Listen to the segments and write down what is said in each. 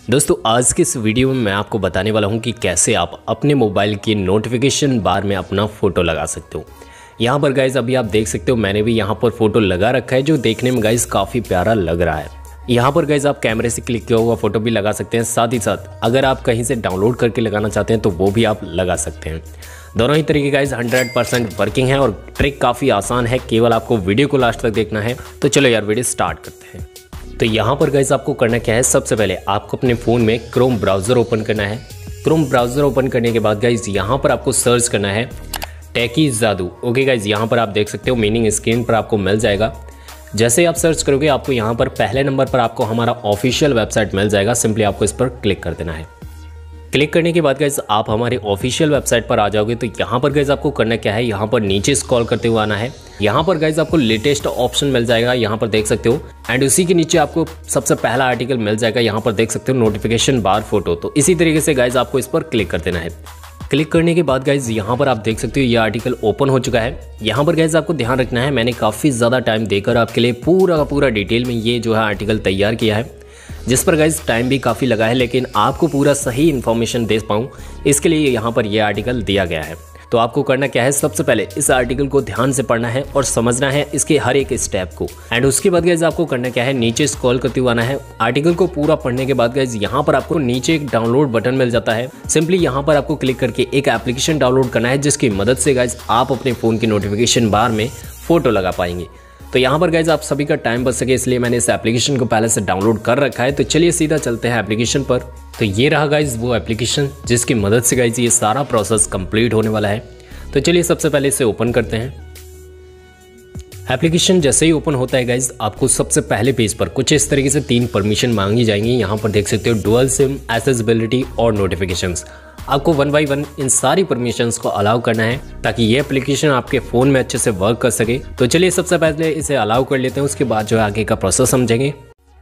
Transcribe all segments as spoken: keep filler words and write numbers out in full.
दोस्तों आज के इस वीडियो में मैं आपको बताने वाला हूं कि कैसे आप अपने मोबाइल के नोटिफिकेशन बार में अपना फ़ोटो लगा सकते हो। यहाँ पर गाइज़ अभी आप देख सकते हो मैंने भी यहाँ पर फ़ोटो लगा रखा है जो देखने में गाइज़ काफ़ी प्यारा लग रहा है। यहाँ पर गाइज़ आप कैमरे से क्लिक किया हुआ फ़ोटो भी लगा सकते हैं, साथ ही साथ अगर आप कहीं से डाउनलोड करके लगाना चाहते हैं तो वो भी आप लगा सकते हैं। दोनों ही तरीके गाइज़ हंड्रेड परसेंट वर्किंग है और ट्रिक काफ़ी आसान है, केवल आपको वीडियो को लास्ट तक देखना है। तो चलो यार वीडियो स्टार्ट करते हैं। तो यहाँ पर गाइस आपको करना क्या है, सबसे पहले आपको अपने फ़ोन में क्रोम ब्राउज़र ओपन करना है। क्रोम ब्राउज़र ओपन करने के बाद गाइस यहाँ पर आपको सर्च करना है टेकी जादू। ओके गाइस, यहाँ पर आप देख सकते हो मीनिंग स्क्रीन पर आपको मिल जाएगा। जैसे ही आप सर्च करोगे आपको यहाँ पर पहले नंबर पर आपको हमारा ऑफिशियल वेबसाइट मिल जाएगा। सिंपली आपको इस पर क्लिक कर देना है। क्लिक करने के बाद गाइस आप हमारे ऑफिशियल वेबसाइट पर आ जाओगे। तो यहाँ पर गाइस आपको करना क्या है, यहाँ पर नीचे स्क्रॉल करते हुए आना है। यहाँ पर गाइस आपको लेटेस्ट ऑप्शन मिल जाएगा, यहाँ पर देख सकते हो। एंड उसी के नीचे आपको सबसे पहला आर्टिकल मिल जाएगा, यहाँ पर देख सकते हो नोटिफिकेशन बार फोटो। तो इसी तरीके से गाइस आपको इस पर क्लिक कर देना है। क्लिक करने के बाद गाइज यहाँ पर आप देख सकते हो ये आर्टिकल ओपन हो चुका है। यहाँ पर गाइज आपको ध्यान रखना है, मैंने काफ़ी ज़्यादा टाइम देकर आपके लिए पूरा का पूरा डिटेल में ये जो है आर्टिकल तैयार किया है, जिस पर गाइज टाइम भी काफ़ी लगा है, लेकिन आपको पूरा सही इन्फॉर्मेशन दे पाऊँ इसके लिए यहाँ पर यह आर्टिकल दिया गया है। तो आपको करना क्या है, सबसे पहले इस आर्टिकल को ध्यान से पढ़ना है और समझना है इसके हर एक स्टेप को। एंड उसके बाद गाइज आपको करना क्या है, नीचे स्क्रॉल करते हुए आना है। आर्टिकल को पूरा पढ़ने के बाद गाइज यहाँ पर आपको नीचे एक डाउनलोड बटन मिल जाता है। सिंपली यहाँ पर आपको क्लिक करके एक एप्लीकेशन डाउनलोड करना है, जिसकी मदद से गाइज आप अपने फ़ोन के नोटिफिकेशन बार में फ़ोटो लगा पाएंगे। तो यहाँ पर गाइज आप सभी का टाइम बच सके इसलिए मैंने इस एप्लीकेशन को पहले से डाउनलोड कर रखा है। तो चलिए सीधा चलते हैं एप्लीकेशन पर। तो ये रहा गाइज वो एप्लीकेशन जिसकी मदद से गाइज ये सारा प्रोसेस कंप्लीट होने वाला है। तो चलिए सबसे पहले इसे ओपन करते हैं। एप्लीकेशन जैसे ही ओपन होता है गाइज आपको सबसे पहले पेज पर कुछ इस तरीके से तीन परमिशन मांगी जाएंगी। यहाँ पर देख सकते हो डुअल सिम, एक्सेसिबिलिटी और नोटिफिकेशंस। आपको वन बाय वन इन सारी परमिशंस को अलाउ करना है ताकि ये एप्लीकेशन आपके फ़ोन में अच्छे से वर्क कर सके। तो चलिए सबसे पहले इसे अलाउ कर लेते हैं, उसके बाद जो है आगे का प्रोसेस समझेंगे।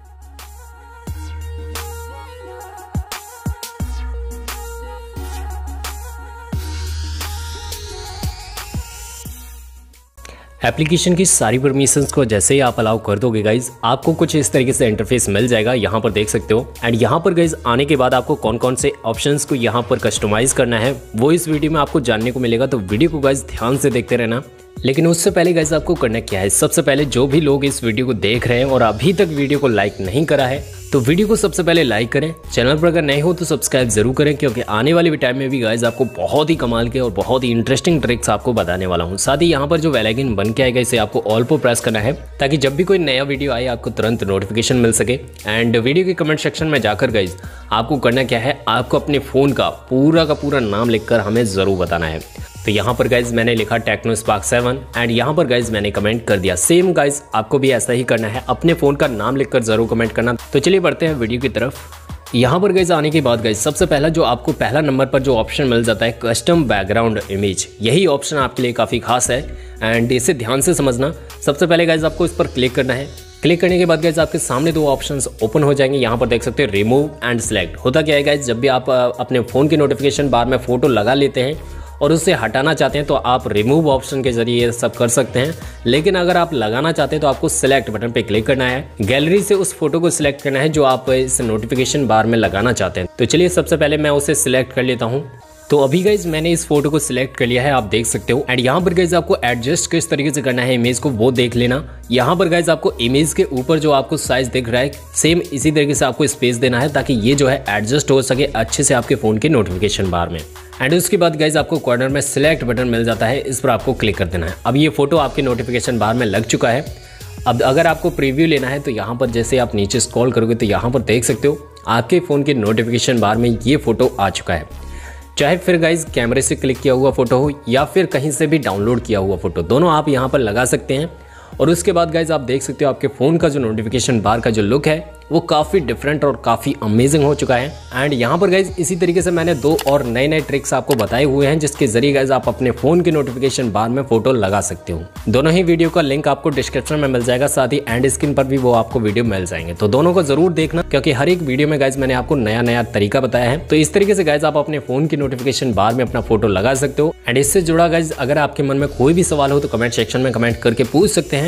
एप्लीकेशन की सारी परमिशंस को जैसे ही आप अलाउ कर दोगे गाइज आपको कुछ इस तरीके से इंटरफेस मिल जाएगा, यहाँ पर देख सकते हो। एंड यहाँ पर गाइज आने के बाद आपको कौन कौन से ऑप्शंस को यहाँ पर कस्टमाइज करना है वो इस वीडियो में आपको जानने को मिलेगा। तो वीडियो को गाइज ध्यान से देखते रहना। लेकिन उससे पहले गाइज आपको करना क्या है, सबसे पहले जो भी लोग इस वीडियो को देख रहे हैं और अभी तक वीडियो को लाइक नहीं करा है तो वीडियो को सबसे पहले लाइक करें। चैनल पर अगर नए हो तो सब्सक्राइब जरूर करें, क्योंकि आने वाले टाइम में भी गाइज आपको बहुत ही कमाल के और बहुत ही इंटरेस्टिंग ट्रिक्स आपको बताने वाला हूं। साथ ही यहाँ पर जो बेल आइकन बन के आएगा इसे आपको ऑल पर प्रेस करना है ताकि जब भी कोई नया वीडियो आए आपको तुरंत नोटिफिकेशन मिल सके। एंड वीडियो के कमेंट सेक्शन में जाकर गाइज आपको करना क्या है, आपको अपने फ़ोन का पूरा का पूरा नाम लिखकर हमें ज़रूर बताना है। तो यहाँ पर गाइज मैंने लिखा टेक्नो स्पार्क सेवन एंड यहाँ पर गाइज मैंने कमेंट कर दिया। सेम गाइज आपको भी ऐसा ही करना है, अपने फ़ोन का नाम लिखकर ज़रूर कमेंट करना। तो चलिए बढ़ते हैं वीडियो की तरफ। यहाँ पर गाइज आने के बाद गाइज सबसे पहला जो आपको पहला नंबर पर जो ऑप्शन मिल जाता है कस्टम बैकग्राउंड इमेज, यही ऑप्शन आपके लिए काफ़ी खास है एंड इसे ध्यान से समझना। सबसे पहले गाइज आपको इस पर क्लिक करना है। क्लिक करने के बाद गाइज आपके सामने दो ऑप्शंस ओपन हो जाएंगे। यहाँ पर देख सकते हो रिमूव एंड सेलेक्ट। होता क्या है गाइज, जब भी आप अपने फ़ोन के नोटिफिकेशन बार में फ़ोटो लगा लेते हैं और उससे हटाना चाहते हैं तो आप रिमूव ऑप्शन के जरिए ये सब कर सकते हैं। लेकिन अगर आप लगाना चाहते हैं तो आपको सिलेक्ट बटन पे क्लिक करना है। गैलरी से उस फोटो को सिलेक्ट करना है जो आप इस नोटिफिकेशन बार में लगाना चाहते हैं। तो चलिए सबसे पहले मैं उसे सिलेक्ट कर लेता हूँ। तो अभी गाइज मैंने इस फोटो को सिलेक्ट कर लिया है, आप देख सकते हो। एंड यहाँ पर गाइज आपको एडजस्ट किस तरीके से करना है इमेज को वो देख लेना। यहाँ पर गाइज आपको इमेज के ऊपर जो आपको साइज दिख रहा है सेम इसी तरीके से आपको स्पेस देना है ताकि ये जो है एडजस्ट हो सके अच्छे से आपके फ़ोन के नोटिफिकेशन बार में। एंड उसके बाद गाइज आपको कॉर्नर में सिलेक्ट बटन मिल जाता है, इस पर आपको क्लिक कर देना है। अब ये फोटो आपके नोटिफिकेशन बार में लग चुका है। अब अगर आपको प्रीव्यू लेना है तो यहाँ पर जैसे आप नीचे स्क्रॉल करोगे तो यहाँ पर देख सकते हो आपके फ़ोन के नोटिफिकेशन बार में ये फोटो आ चुका है। चाहे फिर गाइज कैमरे से क्लिक किया हुआ फोटो हो या फिर कहीं से भी डाउनलोड किया हुआ फोटो, दोनों आप यहाँ पर लगा सकते हैं। और उसके बाद गाइज आप देख सकते हो आपके फ़ोन का जो नोटिफिकेशन बार का जो लुक है वो काफ़ी डिफरेंट और काफ़ी अमेजिंग हो चुका है। एंड यहाँ पर गाइज इसी तरीके से मैंने दो और नए नए ट्रिक्स आपको बताए हुए हैं जिसके जरिए गाइज आप अपने फ़ोन के नोटिफिकेशन बार में फ़ोटो लगा सकते हो। दोनों ही वीडियो का लिंक आपको डिस्क्रिप्शन में मिल जाएगा, साथ ही एंड स्क्रीन पर भी वो आपको वीडियो मिल जाएंगे। तो दोनों को जरूर देखना, क्योंकि हर एक वीडियो में गाइज मैंने आपको नया नया तरीका बताया है। तो इस तरीके से गाइज आप अपने फ़ोन की नोटिफिकेशन बार में अपना फोटो लगा सकते हो। एंड इससे जुड़ा गाइज अगर आपके मन में कोई भी सवाल हो तो कमेंट सेक्शन में कमेंट करके पूछ सकते हैं।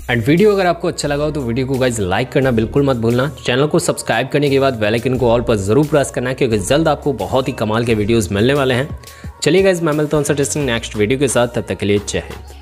एंड वीडियो अगर आपको अच्छा लगा हो तो वीडियो को गाइज लाइक करना बिल्कुल मत भूलना। चैनल को सब्सक्राइब करने के बाद बेल आइकन को ऑल पर जरूर प्रेस करना, क्योंकि जल्द आपको बहुत ही कमाल के वीडियोस मिलने वाले हैं। चलिए गाइज, मैं मिलता हूँ टेस्टिंग नेक्स्ट वीडियो के साथ, तब तक के लिए जय हिंद।